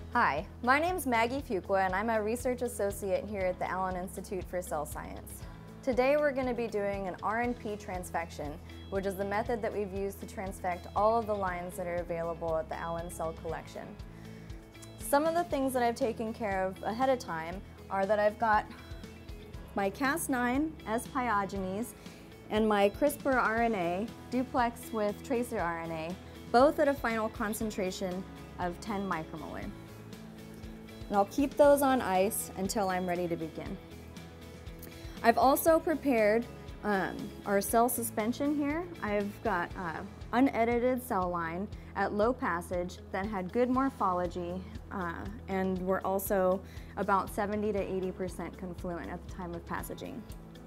Hi, my name is Maggie Fuqua and I'm a research associate here at the Allen Institute for Cell Science. Today we're going to be doing an RNP transfection, which is the method that we've used to transfect all of the lines that are available at the Allen Cell Collection. Some of the things that I've taken care of ahead of time are that I've got my Cas9 S pyogenes and my CRISPR RNA duplex with tracer RNA, both at a final concentration of 10 micromolar. And I'll keep those on ice until I'm ready to begin. I've also prepared our cell suspension here. I've got unedited cell line at low passage that had good morphology and were also about 70 to 80% confluent at the time of passaging.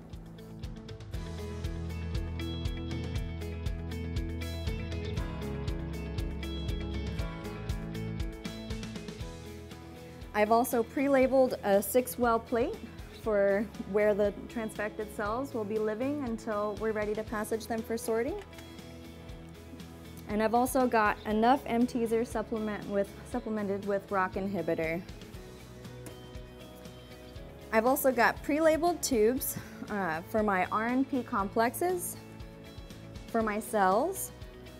I've also pre-labeled a 6-well plate for where the transfected cells will be living until we're ready to passage them for sorting. And I've also got enough M-teaser supplemented with ROCK inhibitor. I've also got pre-labeled tubes for my RNP complexes, for my cells.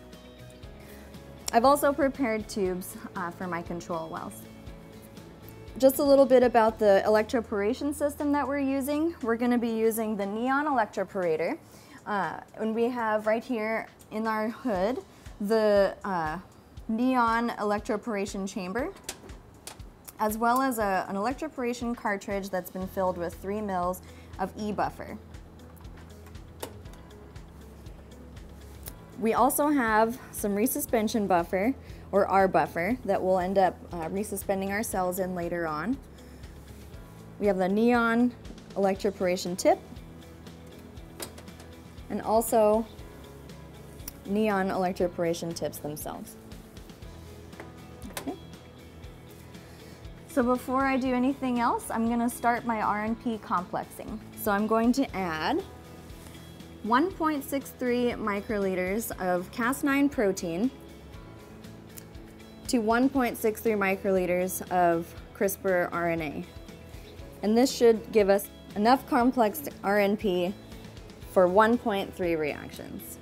I've also prepared tubes for my control wells. Just a little bit about the electroporation system that we're using. We're going to be using the neon electroporator. And we have right here in our hood the neon electroporation chamber, as well as an electroporation cartridge that's been filled with 3 mils of E-buffer. We also have some resuspension buffer, or R buffer, that we'll end up resuspending our cells in later on. We have the neon electroporation tip, and also neon electroporation tips themselves. Okay. So before I do anything else, I'm going to start my RNP complexing. So I'm going to add 1.63 microliters of Cas9 protein to 1.63 microliters of CRISPR RNA. And this should give us enough complex RNP for 1.3 reactions.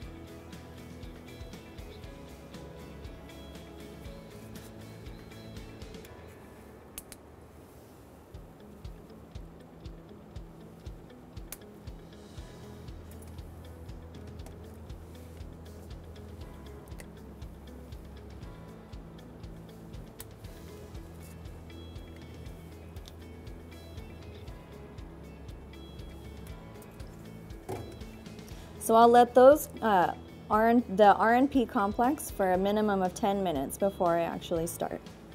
So I'll let those the RNP complex for a minimum of 10 minutes before I actually start.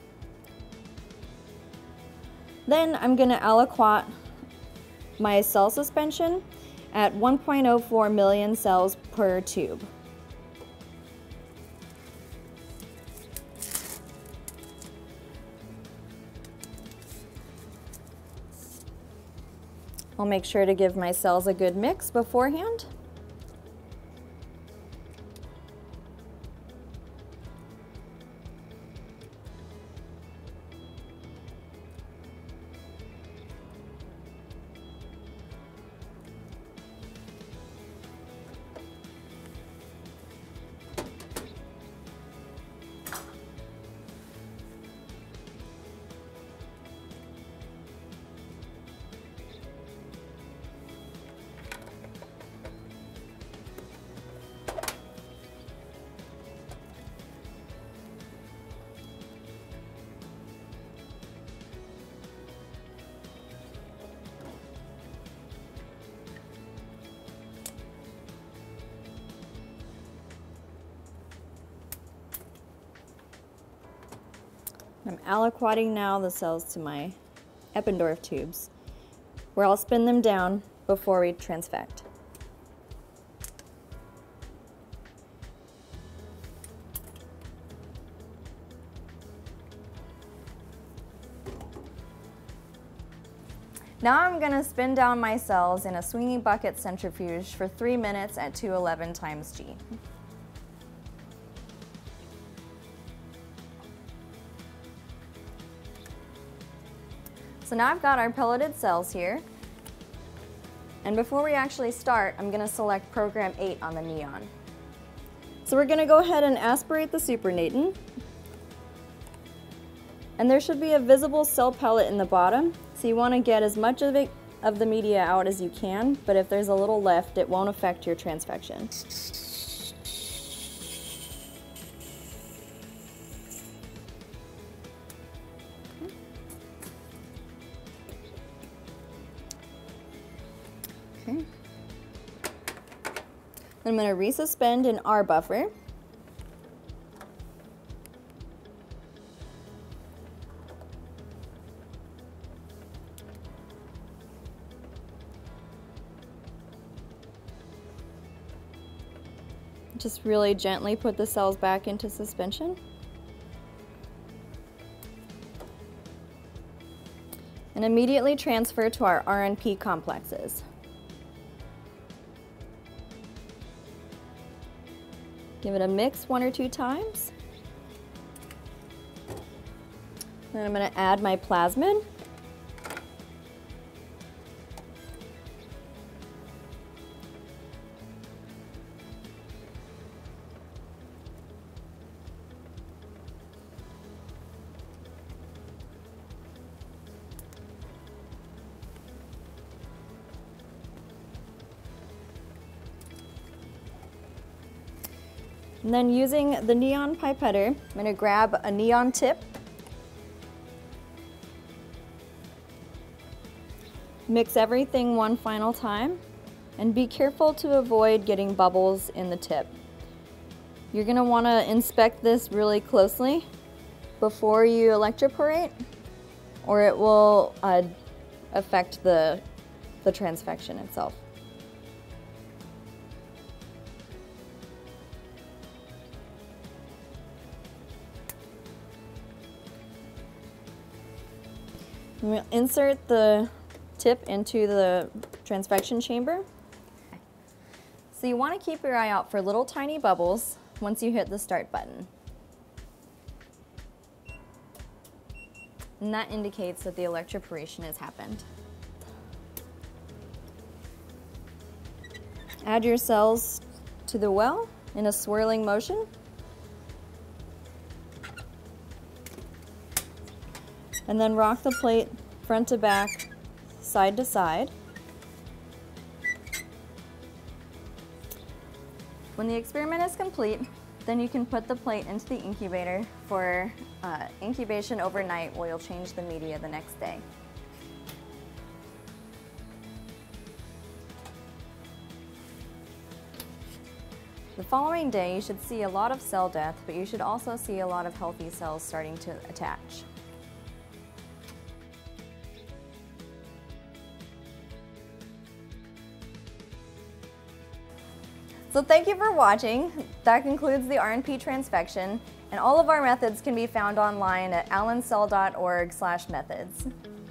Then I'm going to aliquot my cell suspension at 1.04 million cells per tube. I'll make sure to give my cells a good mix beforehand. I'm aliquoting now the cells to my Eppendorf tubes, where I'll spin them down before we transfect. Now I'm going to spin down my cells in a swinging bucket centrifuge for 3 minutes at 211 times G. So now I've got our pelleted cells here. And before we actually start, I'm going to select program 8 on the neon. So we're going to go ahead and aspirate the supernatant. And there should be a visible cell pellet in the bottom, so you want to get as much of the media out as you can, but if there's a little left, it won't affect your transfection. Okay. I'm going to resuspend in R buffer. Just really gently put the cells back into suspension. And immediately transfer to our RNP complexes. Give it a mix 1 or 2 times. Then I'm going to add my plasmid. And then using the neon pipetter, I'm going to grab a neon tip, mix everything one final time, and be careful to avoid getting bubbles in the tip. You're going to want to inspect this really closely before you electroporate, or it will affect the transfection itself. We'll insert the tip into the transfection chamber. So you want to keep your eye out for little tiny bubbles once you hit the start button. And that indicates that the electroporation has happened. Add your cells to the well in a swirling motion. And then rock the plate front to back, side to side. When the experiment is complete, then you can put the plate into the incubator for incubation overnight, where you'll change the media the next day. The following day, you should see a lot of cell death, but you should also see a lot of healthy cells starting to attach. So thank you for watching. That concludes the RNP transfection, and all of our methods can be found online at allencell.org/methods.